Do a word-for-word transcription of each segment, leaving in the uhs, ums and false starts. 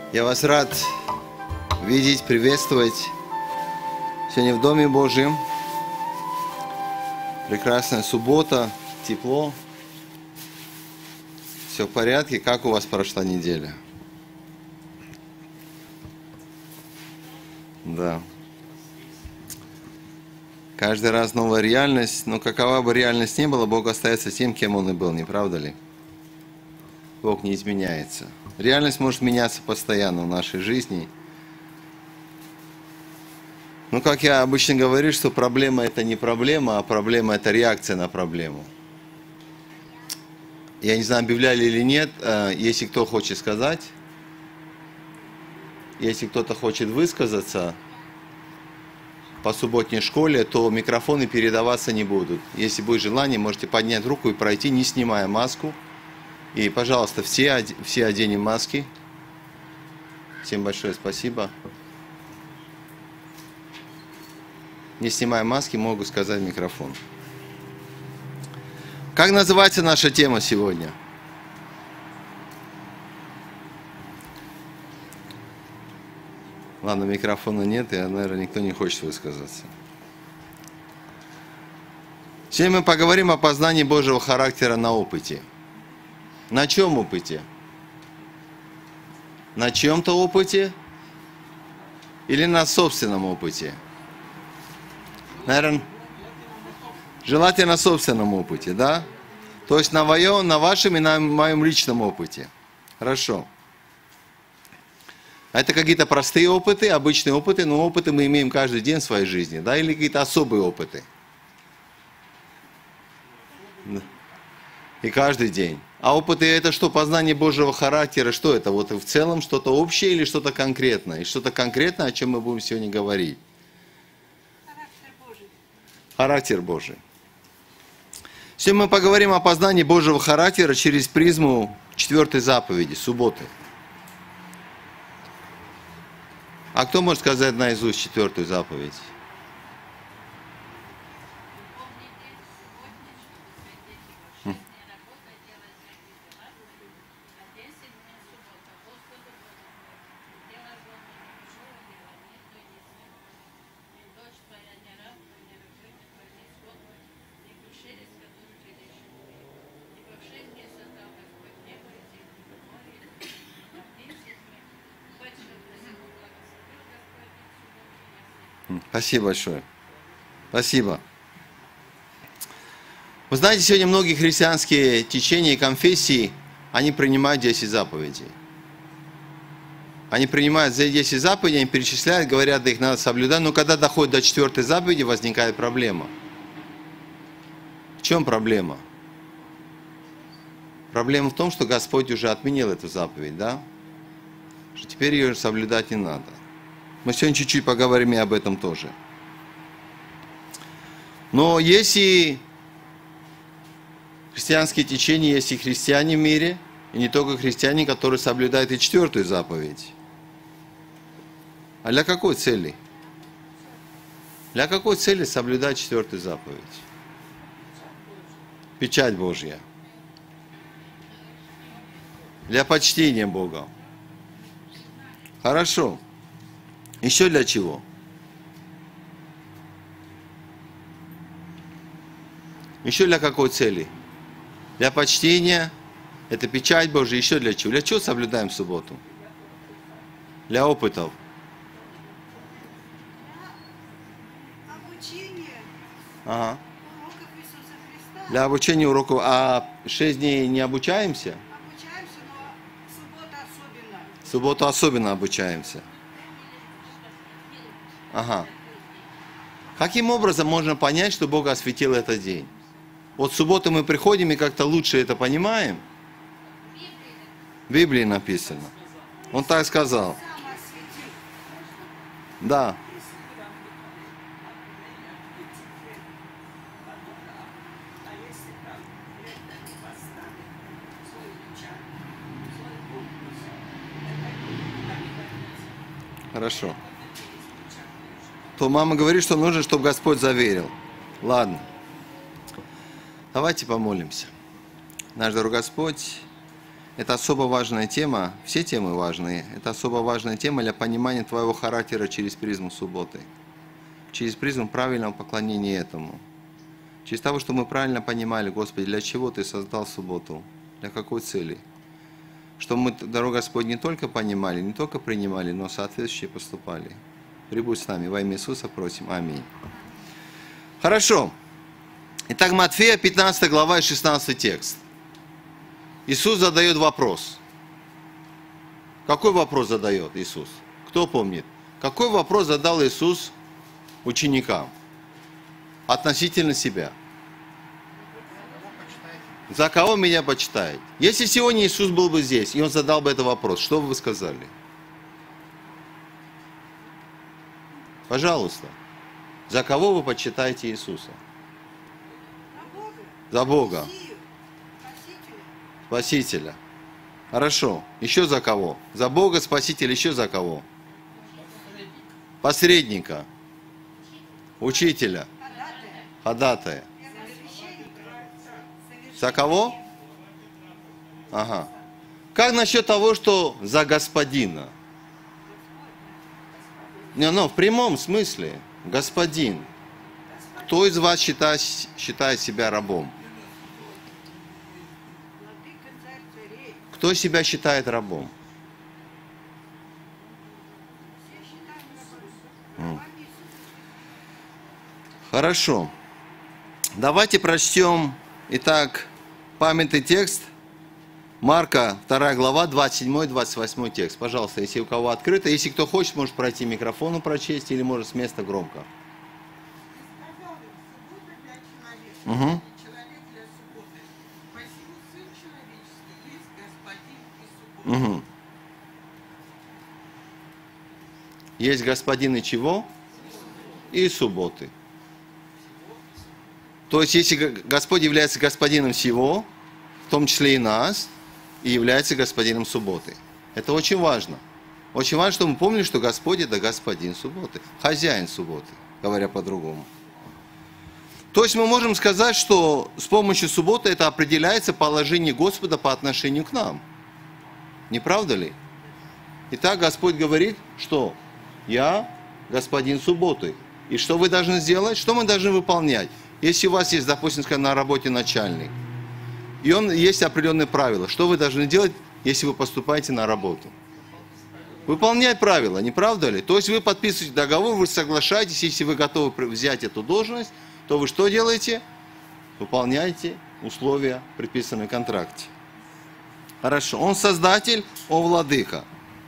Я вас рад видеть, приветствовать сегодня в Доме Божьем. Прекрасная суббота, тепло. Все в порядке. Как у вас прошла неделя? Да. Каждый раз новая реальность. Но какова бы реальность ни была, Бог остается тем, кем Он и был, не правда ли? Бог не изменяется. Реальность может меняться постоянно в нашей жизни. Ну, как я обычно говорю, что проблема это не проблема, а проблема это реакция на проблему. Я не знаю, объявляли или нет, если кто хочет сказать, если кто-то хочет высказаться по субботней школе, то микрофоны передаваться не будут. Если будет желание, можете поднять руку и пройти, не снимая маску. И, пожалуйста, все, все оденем маски. Всем большое спасибо. Не снимая маски, могу сказать в микрофон. Как называется наша тема сегодня? Ладно, микрофона нет, и, наверное, никто не хочет высказаться. Сегодня мы поговорим о познании Божьего характера на опыте. На чем опыте? На чем-то опыте или на собственном опыте? Наверное, желательно на собственном опыте, да? То есть на моем, на вашем и на моем личном опыте. Хорошо. Это какие-то простые опыты, обычные опыты, но опыты мы имеем каждый день в своей жизни, да? Или какие-то особые опыты? И каждый день. А опыты это что? Познание Божьего характера, что это? Вот в целом что-то общее или что-то конкретное? И что-то конкретное, о чем мы будем сегодня говорить? Характер Божий. Характер Божий. Сегодня мы поговорим о познании Божьего характера через призму четвертой заповеди, субботы. А кто может сказать наизусть четвертую заповедь? Спасибо большое. Спасибо. Вы знаете, сегодня многие христианские течения и конфессии, они принимают десять заповедей. Они принимают за десять заповедей, они перечисляют, говорят, да их надо соблюдать, но когда доходит до четвертой заповеди, возникает проблема. В чем проблема? Проблема в том, что Господь уже отменил эту заповедь, да? Что теперь ее соблюдать не надо. Мы сегодня чуть-чуть поговорим и об этом тоже. Но есть и христианские течения, есть и христиане в мире, и не только христиане, которые соблюдают и четвертую заповедь. А для какой цели? Для какой цели соблюдать четвертую заповедь? Печать Божья. Для почтения Бога. Хорошо. Еще для чего? Еще для какой цели? Для почтения, это печать Божия, еще для чего? Для чего соблюдаем субботу? Для опытов. Для обучения Ага. уроков Иисуса Христа. Для обучения уроков. А шесть дней не обучаемся? Обучаемся, но суббота особенно. В субботу особенно обучаемся. Ага. Каким образом можно понять, что Бог осветил этот день? Вот в субботу мы приходим и как-то лучше это понимаем. В Библии написано. Он так сказал. Сам осветил. Да. Хорошо. То мама говорит, что нужно, чтобы Господь заверил. Ладно. Давайте помолимся. Наш дорогой Господь, Это особо важная тема, все темы важные. Это особо важная тема для понимания твоего характера через призму субботы. Через призму правильного поклонения этому. Через того, что мы правильно понимали, Господи, для чего Ты создал субботу, для какой цели. Чтобы мы, дорогой Господь, не только понимали, не только принимали, но соответствующе поступали. Прибудь с нами. Во имя Иисуса просим. Аминь. Хорошо. Итак, Матфея, пятнадцатая глава и шестнадцатый текст. Иисус задает вопрос. Какой вопрос задает Иисус? Кто помнит? Какой вопрос задал Иисус ученикам относительно себя? За кого меня почитаете? Если сегодня Иисус был бы здесь, и Он задал бы этот вопрос, что бы вы сказали? Пожалуйста. За кого вы почитаете Иисуса? На Бога. За Бога. Мессию, Спасителя. Спасителя. Хорошо. Еще за кого? За Бога, Спасителя, еще за кого? Посредника. Учителя. Ходатая. Ходатая. Первосвященника. За кого? Ага. Как насчет того, что за господина? Не, ну, в прямом смысле. Господин. Кто из вас считает, считает себя рабом? Владыка, царь царей. Кто себя считает рабом? Все считаем рабами. Рабами Иисуса. Хорошо. Давайте прочтем, итак, памятный текст. Марка, вторая глава, двадцать седьмой двадцать восьмой текст. Пожалуйста, если у кого открыто. Если кто хочет, может пройти микрофону прочесть или может с места громко. Сказал им, суббота для человека, Угу. и человек для субботы. Посему Сын Человеческий есть Господин и суббота. Угу. Есть господин и чего? И субботы. То есть, если Господь является господином всего, в том числе и нас, и является господином субботы. Это очень важно. Очень важно, чтобы мы помнили, что Господь – это господин субботы, хозяин субботы, говоря по-другому. То есть мы можем сказать, что с помощью субботы это определяется положение Господа по отношению к нам. Не правда ли? Итак, Господь говорит, что я господин субботы. И что вы должны сделать? Что мы должны выполнять? Если у вас есть, допустим, на работе начальник, и он есть определенные правила, что вы должны делать, если вы поступаете на работу? Выполнять правила, не правда ли? То есть вы подписываете договор, вы соглашаетесь, если вы готовы взять эту должность, то вы что делаете? Выполняете условия, предписанные в контракте. Хорошо. Он создатель, он владыка.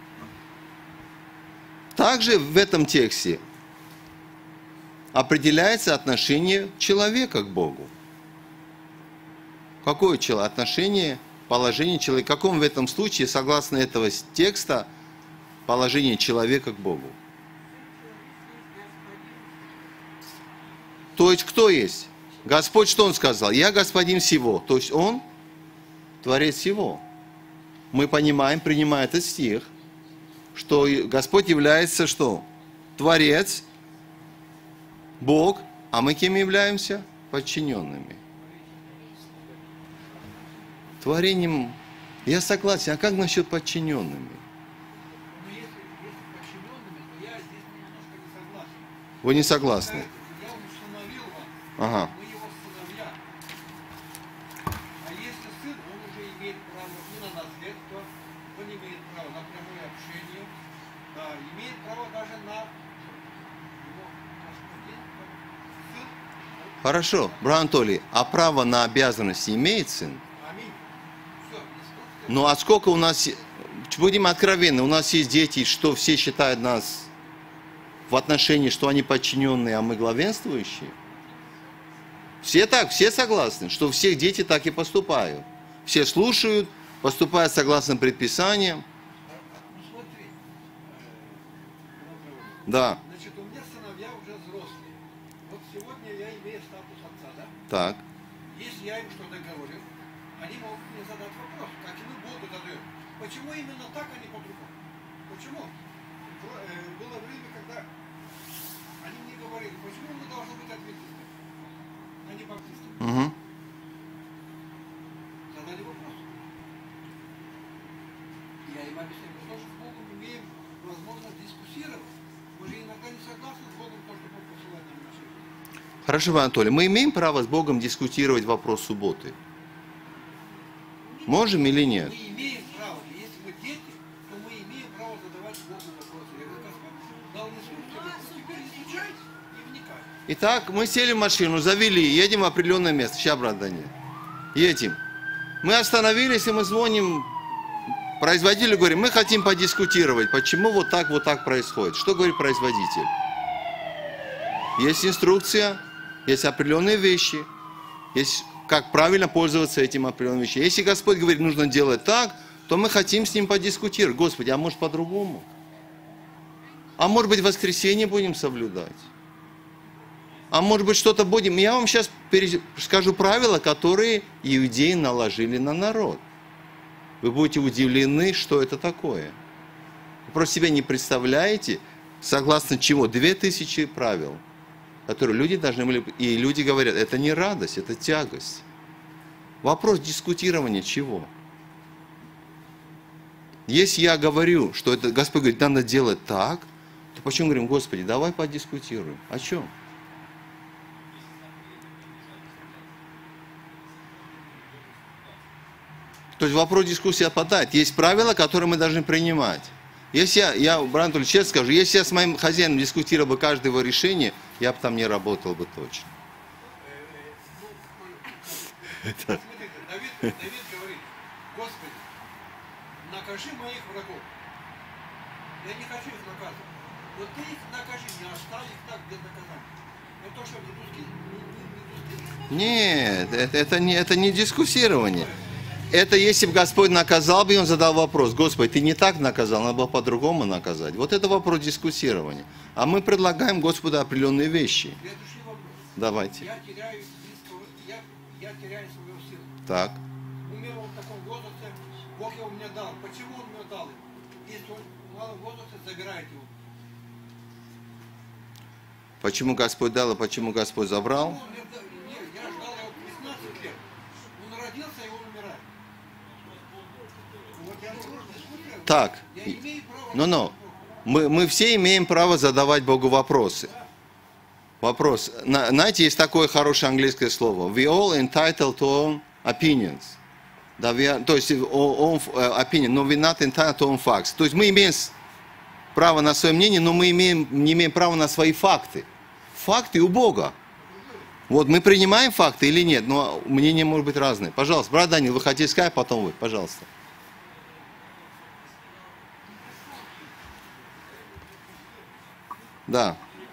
Также в этом тексте определяется отношение человека к Богу. Какое отношение, положение человека? В каком в этом случае, согласно этого текста, положение человека к Богу? То есть кто есть? Господь, что Он сказал? Я господин всего. То есть Он творец всего. Мы понимаем, принимая этот стих, что Господь является что? Творец, Бог, а мы кем являемся? Подчиненными. Творением, я согласен, а как насчет подчиненными? Но если, если подчиненными, то я здесь немножко не согласен. Вы не согласны? Я установил вам, Ага. мы его сыновья. А если сын, он уже имеет право и на наследство, он имеет право на прямое общение, да, имеет право даже на его господин, сын. Хорошо, брат Анатолий, а право на обязанности имеет сын? Аминь. Все, инструкция. Ну а сколько у нас, будем откровенны, у нас есть дети, что все считают нас в отношении, что они подчиненные, а мы главенствующие? Все так, все согласны, что все дети так и поступают. Все слушают, поступают согласно предписаниям. Ну смотри, э, Да, значит, у меня сыновья уже взрослые. Вот сегодня я имею статус отца, да? так. Если я им что-то говорю, они могут мне задать вопрос, как и мы Богу задаем. Почему именно так, а не по-другому? Почему? Про- э, Было время, когда они мне говорили, почему мы должны быть адвентистами, а не баптистами? Угу. Задали вопрос. Я им объясняю, мы тоже с Богом имеем возможность дискуссировать. Мы же иногда не согласны с Богом, то, что Бог посылает нам на жизнь. Хорошо, Анатолий, мы имеем право с Богом дискутировать вопрос субботы? Можем или нет? Мы имеем право, если мы дети, то мы имеем право задавать Богу вопросы. Я говорю, Господь дал инструкцию, теперь изучай и вникай. Итак, мы сели в машину, завели, едем в определенное место. Сейчас, брат Данил. Едем. Мы остановились, и мы звоним производителю, говорим, мы хотим подискутировать, почему вот так, вот так происходит. Что говорит производитель? Есть инструкция, есть определенные вещи, есть как правильно пользоваться этим определенным вещами. Если Господь говорит, нужно делать так, то мы хотим с Ним подискутировать. Господи, а может по-другому? А может быть в воскресенье будем соблюдать? А может быть что-то будем? Я вам сейчас скажу правила, которые иудеи наложили на народ. Вы будете удивлены, что это такое. Вы просто себе не представляете, согласно чего, две тысячи правил, которые люди должны были... И люди говорят, это не радость, это тягость. Вопрос дискутирования чего? Если я говорю, что это, Господь говорит, надо делать так, то почему говорим, Господи, давай подискутируем. О чем? То есть вопрос дискуссии отпадает. Есть правила, которые мы должны принимать. Если я, я брат Анатолий, честно скажу, если я с моим хозяином дискутировал бы каждое его решение, я бы там не работал бы точно. Смотрите, Давид, Давид говорит, Господи, накажи моих врагов. Я не хочу их наказывать. Вот ты их накажи, не оставь их так без наказания. Это то, что в Иисусе. Нет, это, это, не, это не дискуссирование. Это если бы Господь наказал бы, и Он задал вопрос, Господи, ты не так наказал, надо было по-другому наказать. Вот это вопрос дискуссирования. А мы предлагаем Господу определенные вещи. Следующий вопрос. Давайте. Я теряю близкого, я, я теряю свою силу. Так. Умер он в таком возрасте, Бог его мне дал. Почему он мне дал? Если он в малом возрасте, забирает его. Почему Господь дал, и почему Господь забрал? Он мне дал- Нет, я ждал его пятнадцать лет. Он родился, и он умирает. Вот я не могу дискутировать. Так. Я имею право... Но-но. Мы, мы все имеем право задавать Богу вопросы. Вопрос. На- Знаете, есть такое хорошее английское слово. We all entitled to opinions. Да, we are- то есть о- on, э, opinion, но we're not entitled to on facts. То есть мы имеем с- право на свое мнение, но мы имеем, не имеем права на свои факты. Факты у Бога. Вот мы принимаем факты или нет, но мнения может быть разные. Пожалуйста, брат Данил, вы хотите сказать, потом вы, пожалуйста. Да.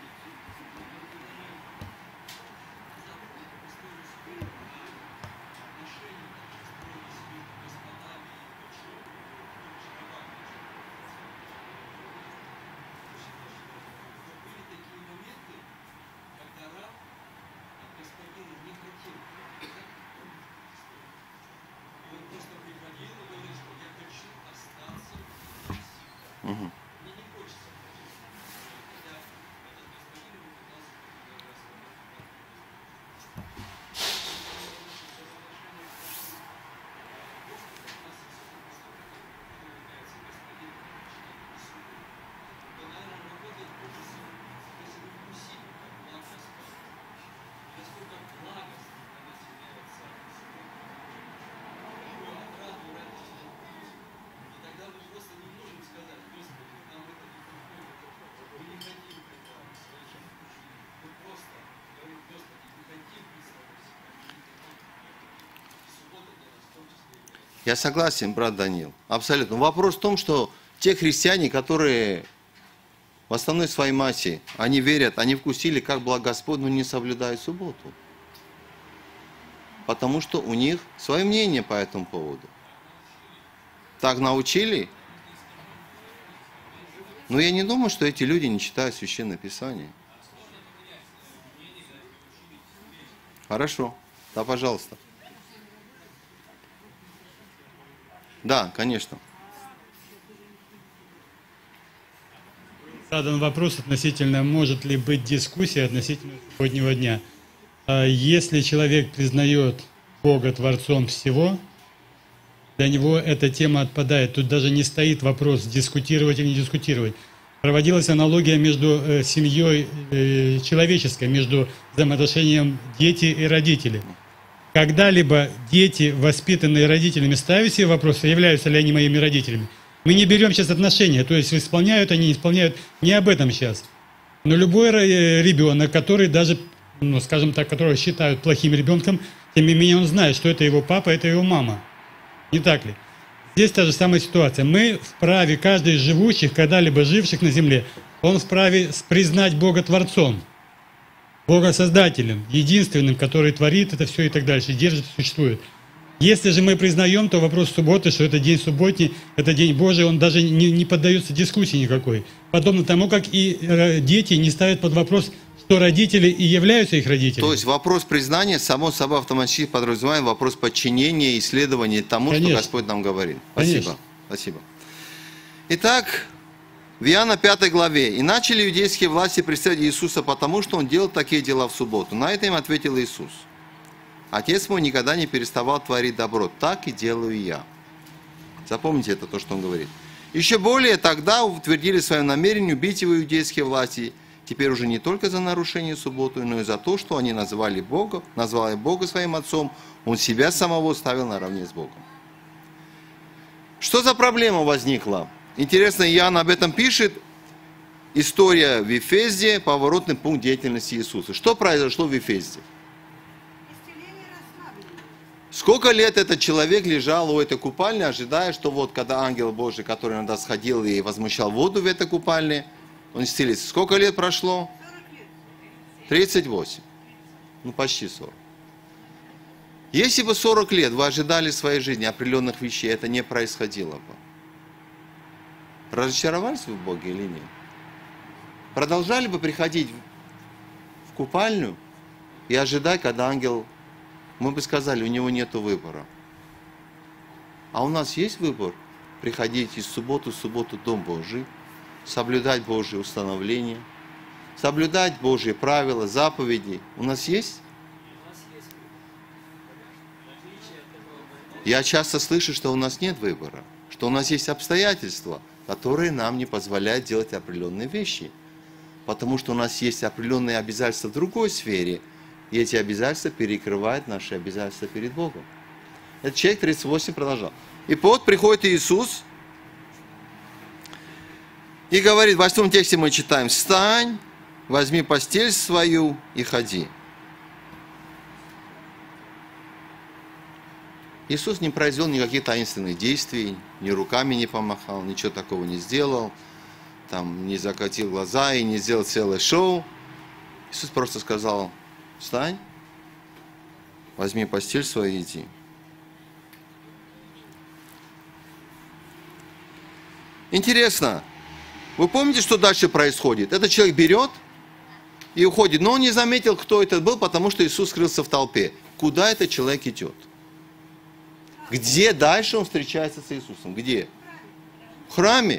Мгм. Я согласен, брат Данил, абсолютно. Вопрос в том, что те христиане, которые в основной своей массе, они верят, они вкусили, как благ Господь, но не соблюдают субботу. Потому что у них свое мнение по этому поводу. Так научили? Но я не думаю, что эти люди не читают Священное Писание. Хорошо. Да, пожалуйста. Да, конечно. Задан вопрос относительно, может ли быть дискуссия относительно субботнего дня. А Если человек признает Бога Творцом всего, для него эта тема отпадает. Тут даже не стоит вопрос, дискутировать или не дискутировать. Проводилась аналогия между э, семьей э, человеческой, между взаимоотношением дети и родители. Когда-либо дети, воспитанные родителями, ставят себе вопрос, являются ли они моими родителями. Мы не берем сейчас отношения, то есть исполняют они, не исполняют, не об этом сейчас. Но любой ребенок, который даже, ну, скажем так, которого считают плохим ребенком, тем не менее он знает, что это его папа, это его мама. Не так ли? Здесь та же самая ситуация. Мы вправе, каждый из живущих, когда-либо живших на земле, он вправе признать Бога Творцом, Бога Создателем, единственным, который творит это все и так дальше, держит, существует. Если же мы признаем, то вопрос субботы, что это день субботний, это день Божий, он даже не, не поддается дискуссии никакой. Подобно тому, как и дети не ставят под вопрос, что родители и являются их родителями. То есть вопрос признания, само собой, автоматически подразумевает вопрос подчинения, исследования тому, Конечно. Что Господь нам говорит. Спасибо. Конечно. Спасибо. Итак, в Иоанна пятой главе. «И начали иудейские власти преследовать Иисуса, потому что Он делал такие дела в субботу. На это им ответил Иисус. Отец мой никогда не переставал творить добро, так и делаю я». Запомните это, то, что Он говорит. Еще более тогда утвердили свое намерение убить его иудейские власти, теперь уже не только за нарушение субботы, но и за то, что они назвали Бога, назвали Бога своим отцом, Он себя самого ставил наравне с Богом. Что за проблема возникла? Интересно, Иоанн об этом пишет. История в Вифезде, поворотный пункт деятельности Иисуса. Что произошло в Вифезде? Исцеление расслаблено. Сколько лет этот человек лежал у этой купальни, ожидая, что вот когда ангел Божий, который иногда сходил и возмущал воду в этой купальне, он исцелится. Сколько лет прошло? сорок лет. тридцать восемь. Ну, почти сорок. Если бы сорок лет вы ожидали в своей жизни определенных вещей, это не происходило бы. Разочаровались вы в Боге или нет? Продолжали бы приходить в купальню и ожидать, когда ангел, мы бы сказали, у него нет выбора. А у нас есть выбор приходить из субботы в субботу в Дом Божий, соблюдать Божьи установления, соблюдать Божьи правила, заповеди. У нас есть? Я часто слышу, что у нас нет выбора, что у нас есть обстоятельства, которые нам не позволяют делать определенные вещи. Потому что у нас есть определенные обязательства в другой сфере, и эти обязательства перекрывают наши обязательства перед Богом. Этот человек тридцать восемь продолжал. И вот приходит Иисус и говорит, в восьмом тексте мы читаем, «Встань, возьми постель свою и ходи». Иисус не произвел никаких таинственных действий, ни руками не помахал, ничего такого не сделал, там, не закатил глаза и не сделал целое шоу. Иисус просто сказал, встань, возьми постель свою и иди. Интересно, вы помните, что дальше происходит? Этот человек берет и уходит, но он не заметил, кто это был, потому что Иисус скрылся в толпе. Куда этот человек идет? Где дальше он встречается с Иисусом? Где? В храме.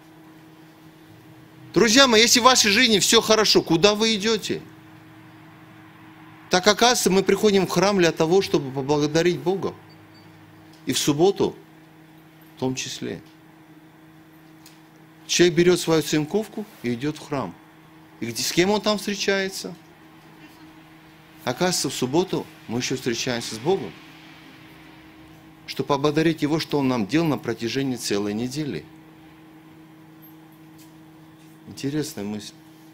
Друзья мои, если в вашей жизни все хорошо, куда вы идете? Так оказывается, мы приходим в храм для того, чтобы поблагодарить Бога. И в субботу в том числе. Человек берет свою цинковку и идет в храм. И где, с кем он там встречается? Оказывается, в субботу мы еще встречаемся с Богом, чтобы поблагодарить Его, что Он нам делал на протяжении целой недели. Интересная мысль.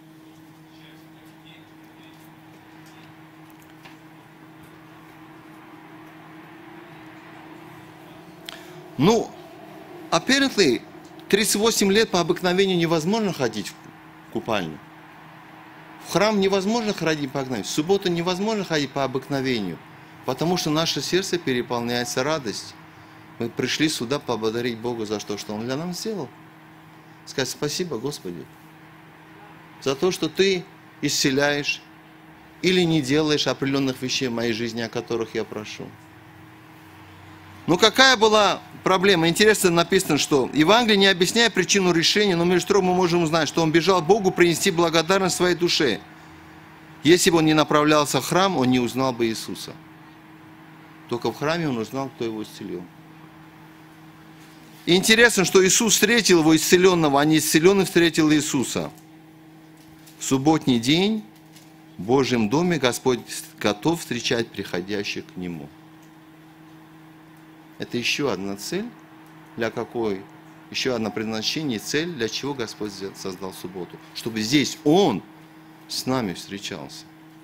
Ну, apparently, тридцать восемь лет по обыкновению невозможно ходить в купальню. В храм невозможно ходить по обыкновению. В субботу невозможно ходить по обыкновению. Потому что наше сердце переполняется радостью. Мы пришли сюда поблагодарить Бога за то, что Он для нас сделал. Сказать спасибо, Господи, за то, что Ты исцеляешь или не делаешь определенных вещей в моей жизни, о которых я прошу. Ну какая была проблема? Интересно написано, что Евангелие не объясняет причину решения, но между строк мы можем узнать, что он бежал к Богу принести благодарность своей душе. Если бы он не направлялся в храм, он не узнал бы Иисуса. Только в храме он узнал, кто его исцелил. И интересно, что Иисус встретил его исцеленного, а не исцеленный встретил Иисуса. В субботний день в Божьем доме Господь готов встречать приходящих к Нему. Это еще одна цель, для какой, еще одно предназначение и цель, для чего Господь создал субботу. Чтобы здесь Он с нами встречался.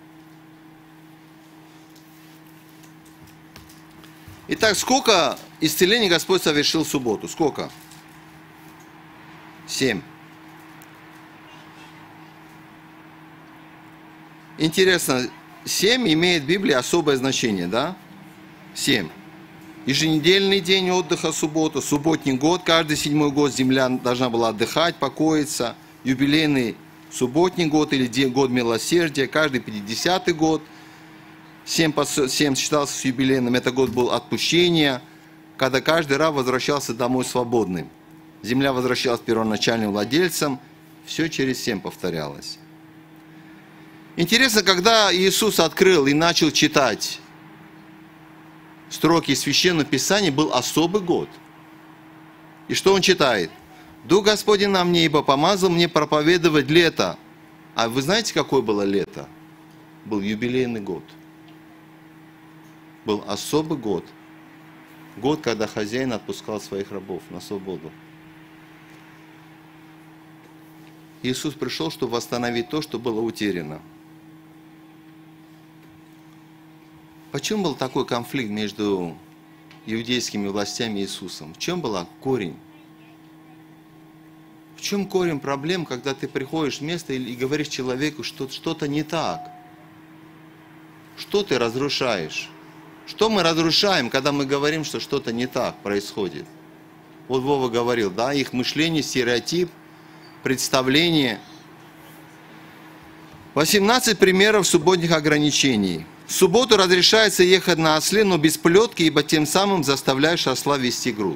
Итак, сколько исцелений Господь совершил в субботу? Сколько? Семь. Интересно, семь имеет в Библии особое значение, да? Семь. Еженедельный день отдыха, суббота, субботний год, каждый седьмой год земля должна была отдыхать, покоиться, юбилейный субботний год или год милосердия, каждый пятидесятый год, семь, семь считался с юбилейным, это год был отпущения, когда каждый раб возвращался домой свободным. Земля возвращалась первоначальным владельцам, все через семь повторялось. Интересно, когда Иисус открыл и начал читать строки Священного Писания, был особый год. И что он читает? «Дух Господень на мне, ибо помазал мне проповедовать лето». А вы знаете, какое было лето? Был юбилейный год. Был особый год. Год, когда хозяин отпускал своих рабов на свободу. Иисус пришел, чтобы восстановить то, что было утеряно. Почему был такой конфликт между иудейскими властями и Иисусом? В чем был корень? В чем корень проблем, когда ты приходишь в место и говоришь человеку, что что-то не так? Что ты разрушаешь? Что мы разрушаем, когда мы говорим, что что-то не так происходит? Вот Вова говорил, да, их мышление, стереотип, представление. восемнадцать примеров субботних ограничений. В субботу разрешается ехать на осле, но без плетки, ибо тем самым заставляешь осла вести груз.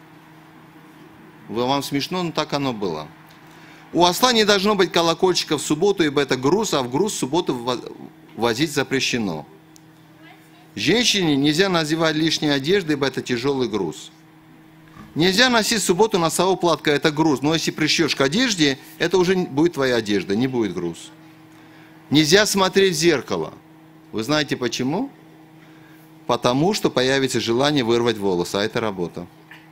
Вам смешно, но так оно было. У осла не должно быть колокольчика в субботу, ибо это груз, а в груз в субботу возить запрещено. Женщине нельзя надевать лишние одежды, ибо это тяжелый груз. Нельзя носить в субботу носового платка, это груз, но если пришьешь к одежде, это уже будет твоя одежда, не будет груз. Нельзя смотреть в зеркало. Вы знаете почему? Потому что появится желание вырвать волосы, а это работа.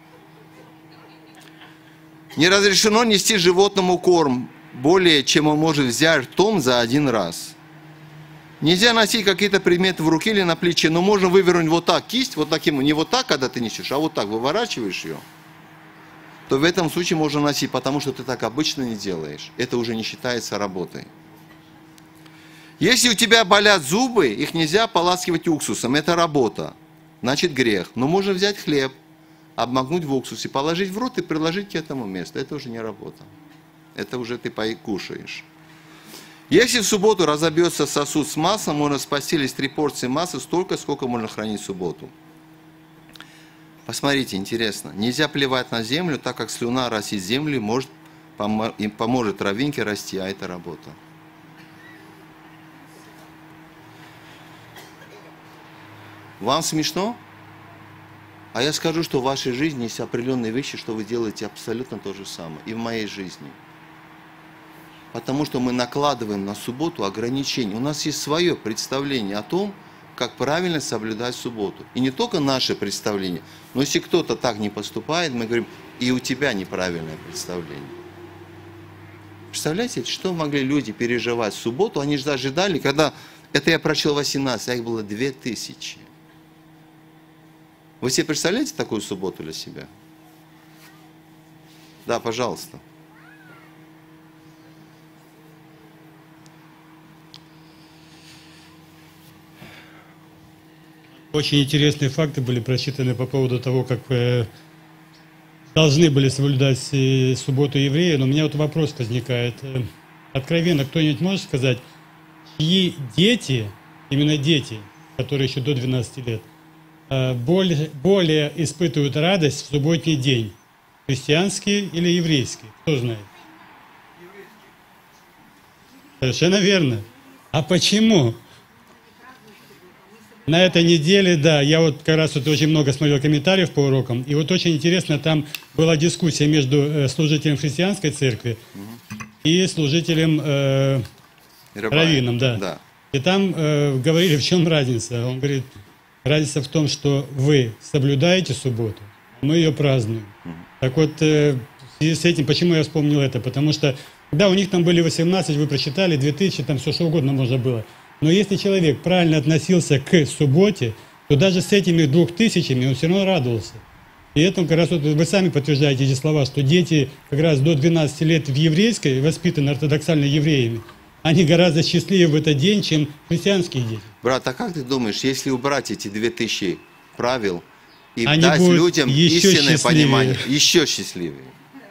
Не разрешено нести животному корм более, чем он может взять ртом за один раз. Нельзя носить какие-то предметы в руке или на плече, но можно вывернуть вот так кисть, вот таким, не вот так, когда ты несешь, а вот так выворачиваешь ее, то в этом случае можно носить, потому что ты так обычно не делаешь. Это уже не считается работой. Если у тебя болят зубы, их нельзя ополаскивать уксусом, это работа, значит грех. Но можно взять хлеб, обмакнуть в уксусе, положить в рот и приложить к этому месту. Это уже не работа. Это уже ты кушаешь. Если в субботу разобьется сосуд с маслом, можно спасти лишь три порции масла, столько, сколько можно хранить в субботу. Посмотрите, интересно. Нельзя плевать на землю, так как слюна растит землю и может, поможет травинке расти, а это работа. Вам смешно? А я скажу, что в вашей жизни есть определенные вещи, что вы делаете абсолютно то же самое. И в моей жизни. Потому что мы накладываем на субботу ограничения. У нас есть свое представление о том, как правильно соблюдать субботу. И не только наше представление, но если кто-то так не поступает, мы говорим, и у тебя неправильное представление. Представляете, что могли люди переживать в субботу? Они же ожидали, когда... Это я прочел восемнадцать, а их было две тысячи. Вы себе представляете такую субботу для себя? Да, пожалуйста. Очень интересные факты были прочитаны по поводу того, как э, должны были соблюдать э, субботу евреи. Но у меня вот вопрос возникает. Э, откровенно, кто-нибудь может сказать, чьи дети, именно дети, которые еще до двенадцати лет, э, более, более испытывают радость в субботний день? Христианские или еврейские? Кто знает? Совершенно верно. А почему? На этой неделе, да, я вот как раз вот очень много смотрел комментариев по урокам, и вот очень интересно, там была дискуссия между э, служителем христианской церкви и служителем э, раввином, да. Да. И там э, говорили, в чем разница. Он говорит, разница в том, что вы соблюдаете субботу, а мы ее празднуем. Так вот, э, в связи с этим, почему я вспомнил это? Потому что, да, у них там были восемнадцать, вы прочитали, две тысячи, там все что угодно можно было. Но если человек правильно относился к субботе, то даже с этими двух тысячами он все равно радовался. И это как раз вот вы сами подтверждаете эти слова, что дети как раз до двенадцати лет в еврейской, воспитаны ортодоксально евреями, они гораздо счастливее в этот день, чем христианские дети. Брат, а как ты думаешь, если убрать эти две тысячи правил и Они дать будут людям еще истинное счастливее. понимание, еще счастливее?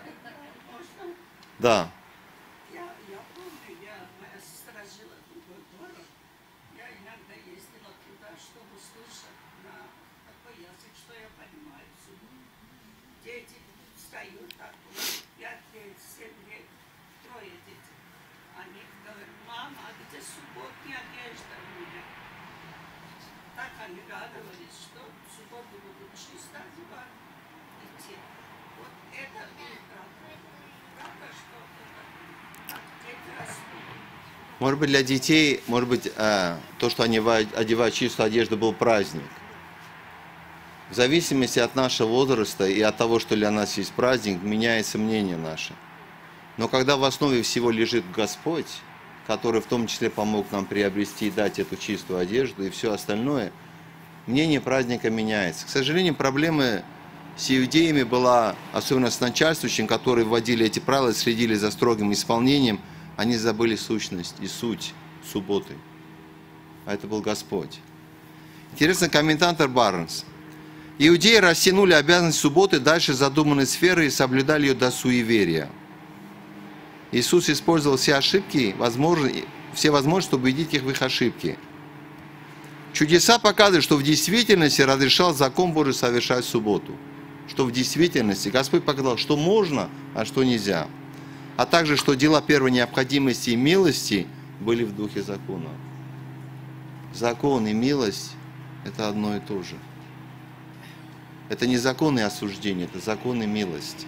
Да. Я, я помню, я, моя сестра жила в другой город. Я иногда ездила туда, чтобы слушать на такой язык, что я понимаю. Дети встают так, пять лет, семь лет, трое детей. Они говорят, мама, а где субботняя одежда у меня? Так они радовались, что в субботу будут чисто одевать, идти. Вот это и правда. Правда, что это так дети растут. Может быть, для детей, может быть, э, то, что они ва- одевают чистую одежду, был праздник. В зависимости от нашего возраста и от того, что для нас есть праздник, меняется мнение наше. Но когда в основе всего лежит Господь, который в том числе помог нам приобрести и дать эту чистую одежду и все остальное, мнение праздника меняется. К сожалению, проблемы с иудеями была, особенно с начальствующим, которые вводили эти правила, следили за строгим исполнением, они забыли сущность и суть субботы. А это был Господь. Интересно, комментатор Барнс. Иудеи растянули обязанность субботы дальше задуманной сферы и соблюдали ее до суеверия. Иисус использовал все ошибки, возможные, все возможности, чтобы убедить их в их ошибке. Чудеса показывают, что в действительности разрешал закон Божий совершать в субботу. Что в действительности Господь показал, что можно, а что нельзя. А также, что дела первой необходимости и милости были в духе закона. Закон и милость – это одно и то же. Это не закон и осуждение, это закон и милость.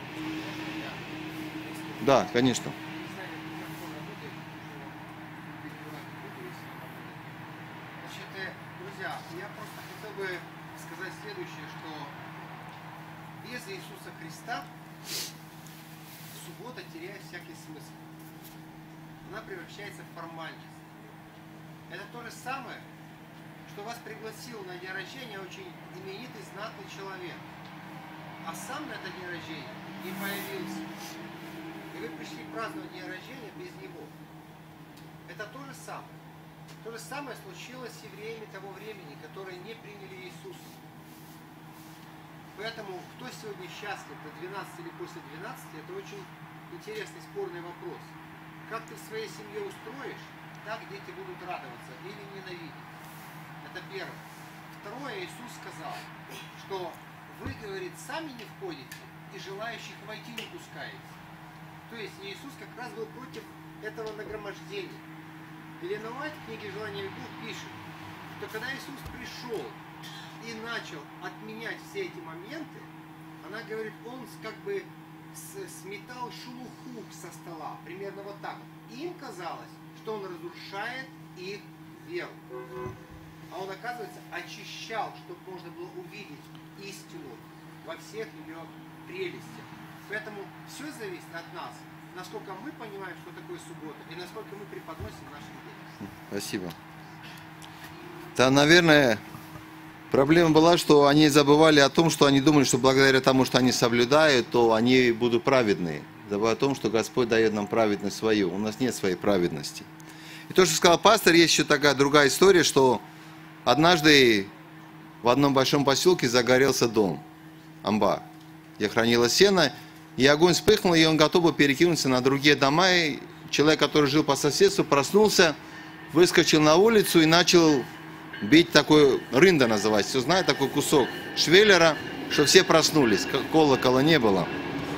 Да, конечно. Значит, э, друзья, я просто хотел бы сказать следующее, что без Иисуса Христа суббота теряет всякий смысл. Она превращается в формальность. Это то же самое, что вас пригласил на день рождения очень именитый, знатный человек, а сам на это день рождения не появился. И вы пришли праздновать день рождения без него. Это то же самое. То же самое случилось с евреями того времени, которые не приняли Иисуса. Поэтому, кто сегодня счастлив до двенадцати или после двенадцати, это очень интересный, спорный вопрос. Как ты в своей семье устроишь, так дети будут радоваться или ненавидеть. Это первое. Второе, Иисус сказал, что вы, говорит, сами не входите и желающих войти не пускаете. То есть Иисус как раз был против этого нагромождения. Елена Уайт в книге «Желание веков» пишет, что когда Иисус пришел и начал отменять все эти моменты, она говорит, он как бы сметал шелуху со стола, примерно вот так. Им казалось, что он разрушает их веру. А он, оказывается, очищал, чтобы можно было увидеть истину во всех ее прелестях. Поэтому все зависит от нас, насколько мы понимаем, что такое суббота, и насколько мы преподносим нашим детям. Спасибо. Да, наверное, проблема была, что они забывали о том, что они думали, что благодаря тому, что они соблюдают, то они будут праведные. Забывая о том, что Господь дает нам праведность свою. У нас нет своей праведности. И то, что сказал пастор, есть еще такая другая история, что однажды в одном большом поселке загорелся дом, амбар, где хранилось сено, и огонь вспыхнул, и он готов был перекинуться на другие дома. И человек, который жил по соседству, проснулся, выскочил на улицу и начал бить такой, рында называется, все знает, такой кусок швеллера, что все проснулись, колокола не было.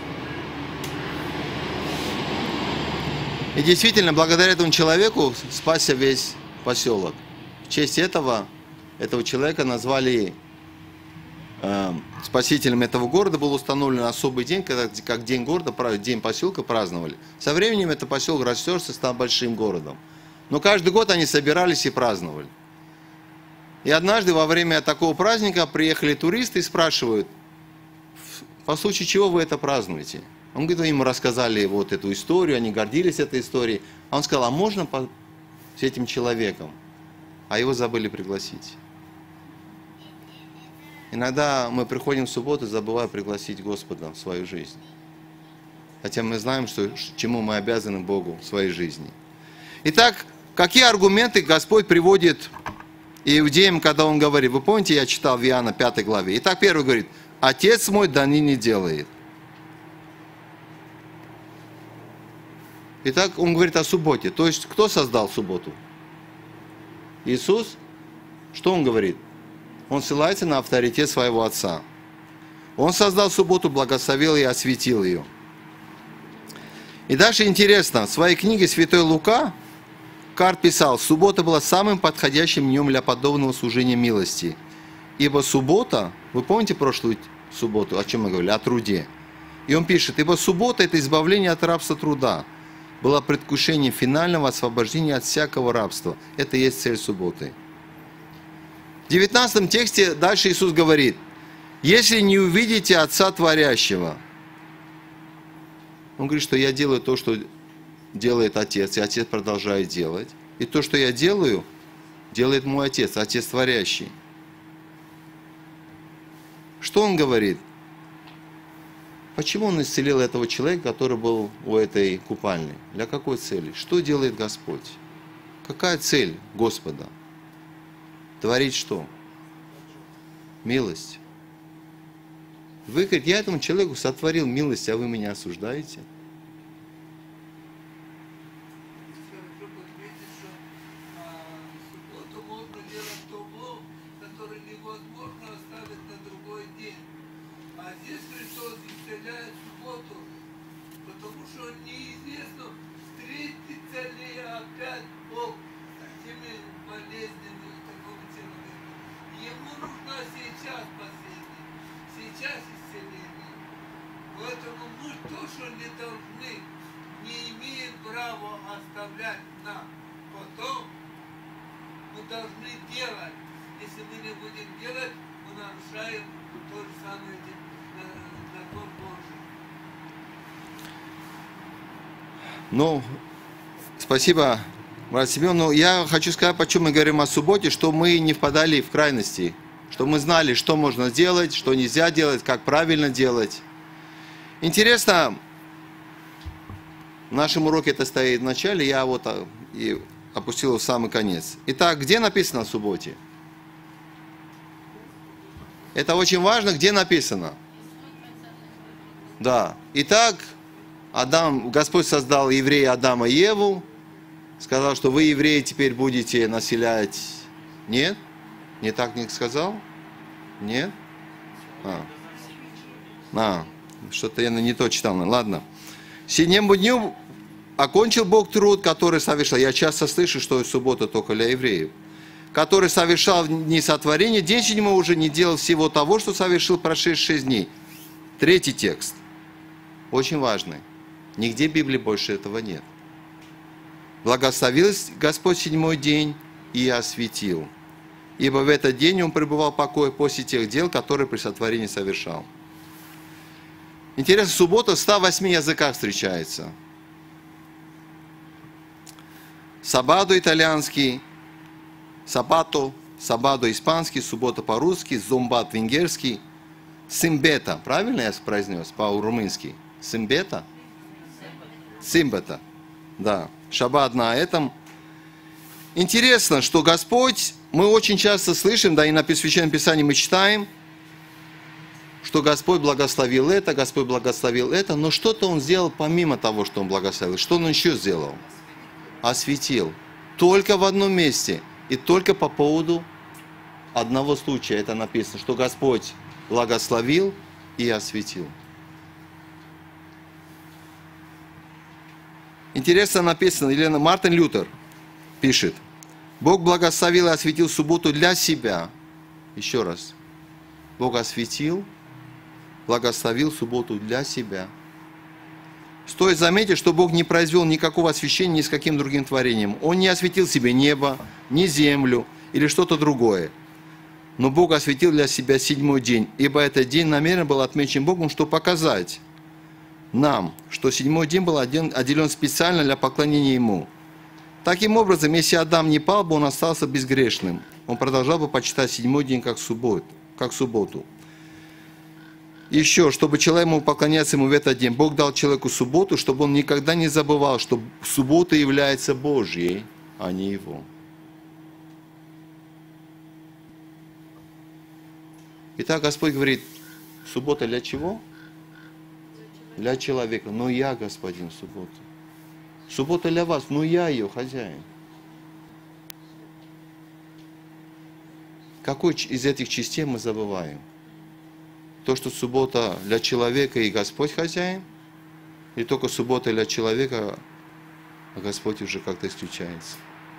И действительно, благодаря этому человеку спасся весь поселок. В честь этого этого человека назвали э, спасителем этого города, был установлен особый день, когда, как день города, день поселка праздновали. Со временем этот поселок растерся, стал большим городом. Но каждый год они собирались и праздновали. И однажды во время такого праздника приехали туристы и спрашивают, по случаю чего вы это празднуете? Он говорит, ему рассказали вот эту историю, они гордились этой историей. А он сказал, а можно по... с этим человеком? А его забыли пригласить. Иногда мы приходим в субботу, забывая пригласить Господа в свою жизнь. Хотя мы знаем, что, чему мы обязаны Богу в своей жизни. Итак, какие аргументы Господь приводит иудеям, когда Он говорит? Вы помните, я читал в Иоанна пятой главе. Итак, первый говорит, Отец мой да ныне делает. Итак, Он говорит о субботе. То есть, кто создал субботу? Иисус? Что Он говорит? Он ссылается на авторитет своего Отца. Он создал субботу, благословил и осветил ее. И дальше интересно, в своей книге «Святой Лука» Карт писал, суббота была самым подходящим днем для подобного служения милости. Ибо суббота, вы помните прошлую субботу, о чем мы говорили? О труде. И он пишет, ибо суббота – это избавление от рабства труда. Было предвкушением финального освобождения от всякого рабства. Это и есть цель субботы. В девятнадцатом тексте дальше Иисус говорит, если не увидите Отца Творящего, Он говорит, что я делаю то, что делает Отец, и Отец продолжает делать. И то, что я делаю, делает мой Отец, Отец Творящий. Что Он говорит? Почему Он исцелил этого человека, который был у этой купальни? Для какой цели? Что делает Господь? Какая цель Господа? Творить что? Милость. Вы говорите, я этому человеку сотворил милость, а вы меня осуждаете? Субботу можно делать то блок, который невозможно оставить на другой день. А здесь Христос исцеляет субботу, потому что неизвестно, встретится ли опять Бог с такими болезнями такого человека. Ему нужно сейчас спасение, сейчас исцеление. Поэтому мы тоже не должны, не имеем права оставлять на потом. Мы должны делать. Если мы не будем делать, мы нарушаем то же самое закон Божий. Ну, спасибо, брат Семен. Но я хочу сказать, почему мы говорим о субботе, что мы не впадали в крайности, что мы знали, что можно делать, что нельзя делать, как правильно делать. Интересно, в нашем уроке это стоит в начале, я вот и опустил в самый конец. Итак, где написано о субботе? Это очень важно, где написано. Да. Итак, Адам, Господь создал еврея Адама и Еву, сказал, что вы, евреи, теперь будете населять. Нет? Не так не сказал? Нет? А, а что-то я не то читал. Ладно. Седьмому дню окончил Бог труд, который совершал. Я часто слышу, что суббота только для евреев. Который совершал в дни сотворения, день седьмой уже не делал всего того, что совершил прошедшие шесть дней. Третий текст. Очень важный. Нигде в Библии больше этого нет. Благословил Господь седьмой день и осветил. Ибо в этот день Он пребывал в покое после тех дел, которые при сотворении совершал. Интересно, суббота в ста восьми языках встречается. Сабадо итальянский, сабато, сабадо испанский, суббота по-русски, зомбат венгерский, симбета, правильно я произнес по-румынски? Симбета? Симбета, да. Шаббат на этом. Интересно, что Господь, мы очень часто слышим, да и на Священном Писании мы читаем, что Господь благословил это, Господь благословил это, но что-то Он сделал помимо того, что Он благословил. Что Он еще сделал? Осветил. Только в одном месте. И только по поводу одного случая это написано, что Господь благословил и осветил. Интересно написано, Елена Мартин Лютер пишет, Бог благословил и осветил субботу для себя. Еще раз. Бог осветил, благословил субботу для себя. Стоит заметить, что Бог не произвел никакого освящения ни с каким другим творением. Он не осветил себе небо, ни землю или что-то другое. Но Бог осветил для себя седьмой день, ибо этот день намеренно был отмечен Богом, чтобы показать нам, что седьмой день был отделен специально для поклонения Ему. Таким образом, если Адам не пал бы, он остался безгрешным. Он продолжал бы почитать седьмой день как субботу. Как субботу. Еще, чтобы человек мог поклоняться Ему в этот день, Бог дал человеку субботу, чтобы он никогда не забывал, что суббота является Божьей, а не его. Итак, Господь говорит, суббота для чего? Для человека. Но я, Господин, суббота. Суббота для вас, но я ее хозяин. Какой из этих частей мы забываем? То, что суббота для человека и Господь хозяин, или только суббота для человека, а Господь уже как-то исключается.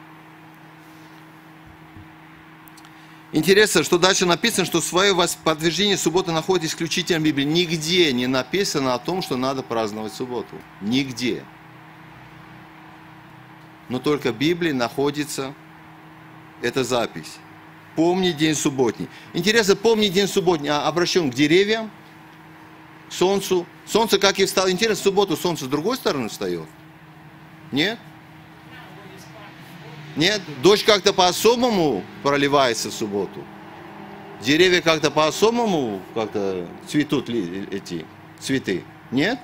Интересно, что дальше написано, что свое подтверждение субботы находит исключительно в Библии. Нигде не написано о том, что надо праздновать субботу. Нигде. Но только в Библии находится эта запись. Помни день субботний. Интересно, помни день субботний, а обращен к деревьям, к солнцу. Солнце, как и встало. Интересно, в субботу солнце с другой стороны встает? Нет? Нет? Дождь как-то по-особому проливается в субботу. Деревья как-то по-особому как-то цветут ли эти цветы. Нет?